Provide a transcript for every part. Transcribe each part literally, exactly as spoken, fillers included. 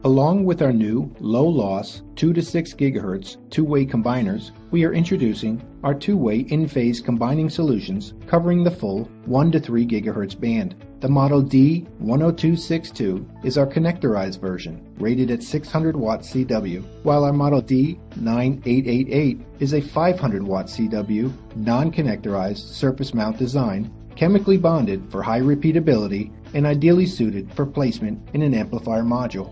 Along with our new low-loss two to six gigahertz two-way combiners, we are introducing our two-way in-phase combining solutions covering the full one to three gigahertz band. The model D one oh two six two is our connectorized version, rated at six hundred watts C W, while our model D nine eight eight eight is a five hundred watt C W non-connectorized surface mount design, chemically bonded for high repeatability and ideally suited for placement in an amplifier module.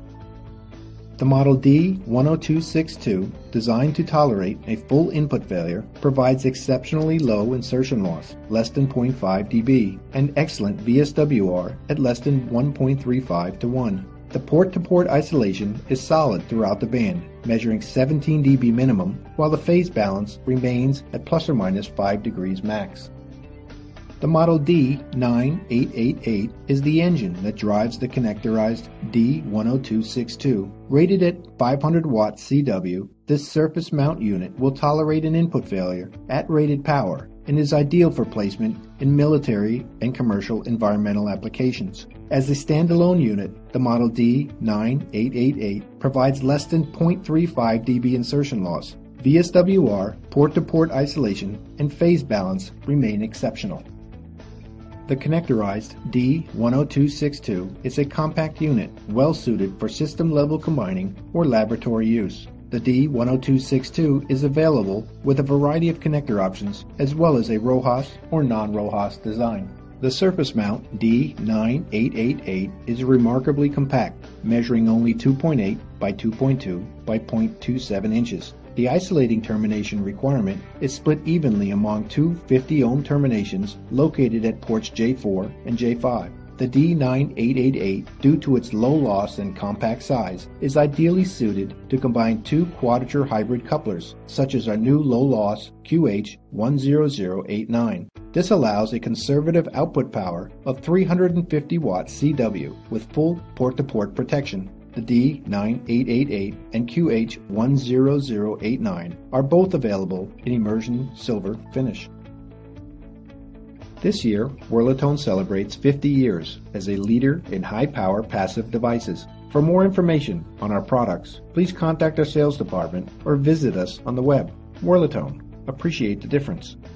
The Model D one oh two six two, designed to tolerate a full input failure, provides exceptionally low insertion loss, less than zero point five decibels, and excellent V S W R at less than one point three five to one. The port-to-port isolation is solid throughout the band, measuring seventeen decibels minimum, while the phase balance remains at plus or minus five degrees max. The Model D nine eight eight eight is the engine that drives the connectorized D one oh two six two. Rated at five hundred watts C W, this surface mount unit will tolerate an input failure at rated power and is ideal for placement in military and commercial environmental applications. As a standalone unit, the Model D nine eight eight eight provides less than zero point three five decibel insertion loss. V S W R, port-to-port isolation, and phase balance remain exceptional. The connectorized D one oh two six two is a compact unit well suited for system-level combining or laboratory use. The D one oh two six two is available with a variety of connector options as well as a RoHS or non-RoHS design. The surface mount D nine eight eight eight is remarkably compact, measuring only two point eight by two point two by zero point two seven inches. The isolating termination requirement is split evenly among two fifty ohm terminations located at ports J four and J five. The D nine eight eight eight, due to its low loss and compact size, is ideally suited to combine two quadrature hybrid couplers, such as our new low-loss Q H one zero zero eight nine. This allows a conservative output power of three hundred fifty watts C W with full port-to-port protection. The D nine eight eight eight and Q H one zero zero eight nine are both available in immersion silver finish. This year, Whirlitone celebrates fifty years as a leader in high-power passive devices. For more information on our products, please contact our sales department or visit us on the web. Whirlitone. Appreciate the difference.